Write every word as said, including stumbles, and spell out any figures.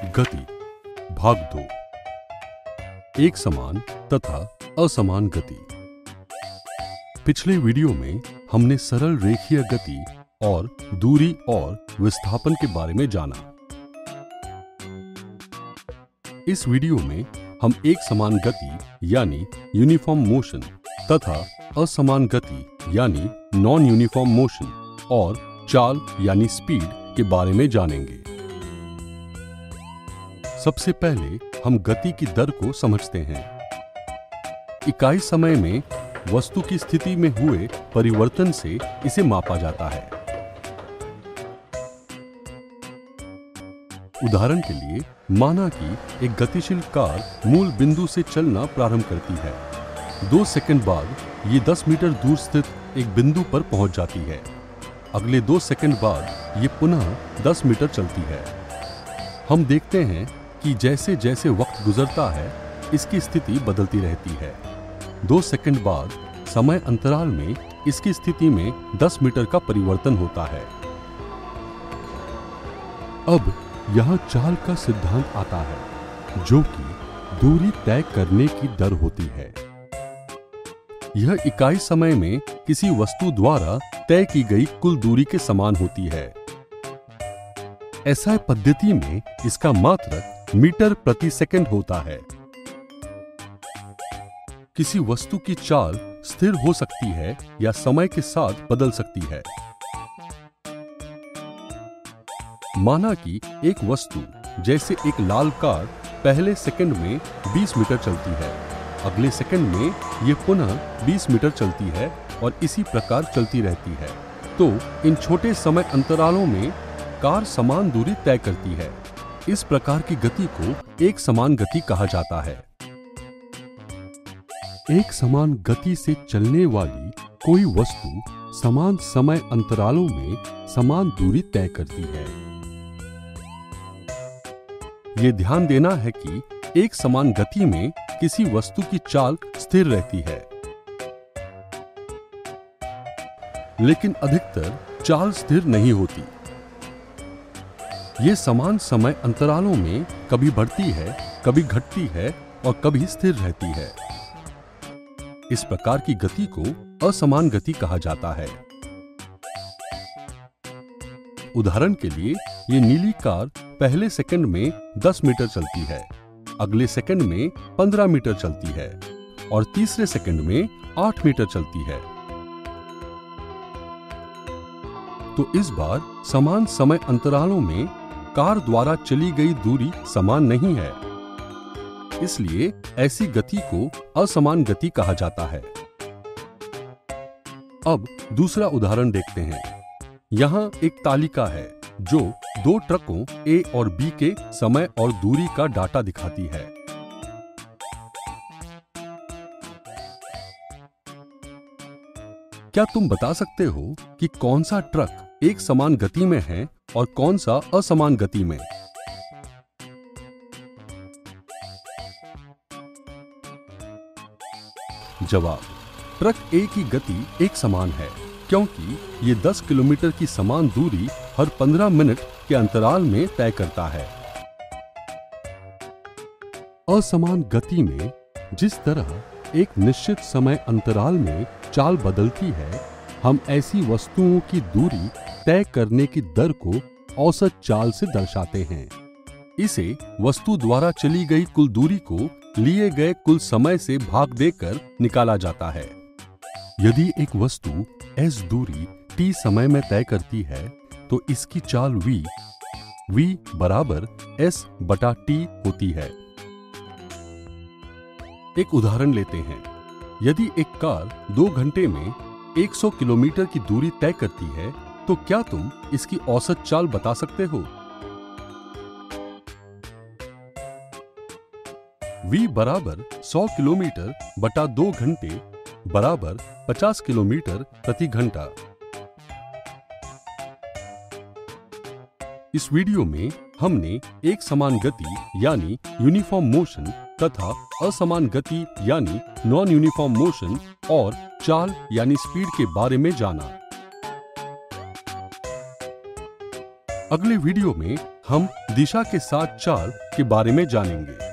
गति भाग दो। एक समान तथा असमान गति। पिछले वीडियो में हमने सरल रेखीय गति और दूरी और विस्थापन के बारे में जाना। इस वीडियो में हम एक समान गति यानी यूनिफॉर्म मोशन तथा असमान गति यानी नॉन यूनिफॉर्म मोशन और चाल यानी स्पीड के बारे में जानेंगे। सबसे पहले हम गति की दर को समझते हैं। इकाई समय में वस्तु की स्थिति में हुए परिवर्तन से इसे मापा जाता है। उदाहरण के लिए माना कि एक गतिशील कार मूल बिंदु से चलना प्रारंभ करती है। दो सेकंड बाद ये दस मीटर दूर स्थित एक बिंदु पर पहुंच जाती है। अगले दो सेकंड बाद ये पुनः दस मीटर चलती है। हम देखते हैं कि जैसे जैसे वक्त गुजरता है इसकी स्थिति बदलती रहती है। दो सेकंड बाद समय अंतराल में इसकी स्थिति में दस मीटर का परिवर्तन होता है। अब यहाँ चाल का सिद्धांत आता है, जो कि दूरी तय करने की दर होती है। यह इकाई समय में किसी वस्तु द्वारा तय की गई कुल दूरी के समान होती है। एसआई पद्धति में इसका मात्रक मीटर प्रति सेकंड होता है। किसी वस्तु की चाल स्थिर हो सकती है या समय के साथ बदल सकती है। माना कि एक वस्तु जैसे एक लाल कार पहले सेकंड में बीस मीटर चलती है, अगले सेकंड में यह पुनः बीस मीटर चलती है और इसी प्रकार चलती रहती है। तो इन छोटे समय अंतरालों में कार समान दूरी तय करती है। इस प्रकार की गति को एक समान गति कहा जाता है। एक समान गति से चलने वाली कोई वस्तु समान समय अंतरालों में समान दूरी तय करती है। ये ध्यान देना है कि एक समान गति में किसी वस्तु की चाल स्थिर रहती है, लेकिन अधिकतर चाल स्थिर नहीं होती। ये समान समय अंतरालों में कभी बढ़ती है, कभी घटती है और कभी स्थिर रहती है। इस प्रकार की गति को असमान गति कहा जाता है। उदाहरण के लिए ये नीली कार पहले सेकंड में दस मीटर चलती है, अगले सेकंड में पंद्रह मीटर चलती है और तीसरे सेकंड में आठ मीटर चलती है। तो इस बार समान समय अंतरालों में कार द्वारा चली गई दूरी समान नहीं है, इसलिए ऐसी गति को असमान गति कहा जाता है। अब दूसरा उदाहरण देखते हैं। यहाँ एक तालिका है जो दो ट्रकों ए और बी के समय और दूरी का डाटा दिखाती है। क्या तुम बता सकते हो कि कौन सा ट्रक एक समान गति में है और कौन सा असमान गति में? जवाब: ट्रक ए की गति एक समान है, क्योंकि ये दस किलोमीटर की समान दूरी हर पंद्रह मिनट के अंतराल में तय करता है। असमान गति में जिस तरह एक निश्चित समय अंतराल में चाल बदलती है, हम ऐसी वस्तुओं की दूरी तय करने की दर को औसत चाल से दर्शाते हैं। इसे वस्तु द्वारा चली गई कुल दूरी को लिए गए कुल समय से भाग देकर निकाला जाता है। यदि एक वस्तु s दूरी t समय में तय करती है, तो इसकी चाल v v बराबर s बटा t होती है। एक उदाहरण लेते हैं। यदि एक कार दो घंटे में सौ किलोमीटर की दूरी तय करती है, तो क्या तुम इसकी औसत चाल बता सकते हो? v बराबर सौ किलोमीटर बटा दो घंटे बराबर पचास किलोमीटर प्रति घंटा। इस वीडियो में हमने एक समान गति यानी यूनिफॉर्म मोशन तथा असमान गति यानी नॉन यूनिफॉर्म मोशन और चाल यानी स्पीड के बारे में जाना। अगले वीडियो में हम दिशा के साथ चाल के बारे में जानेंगे।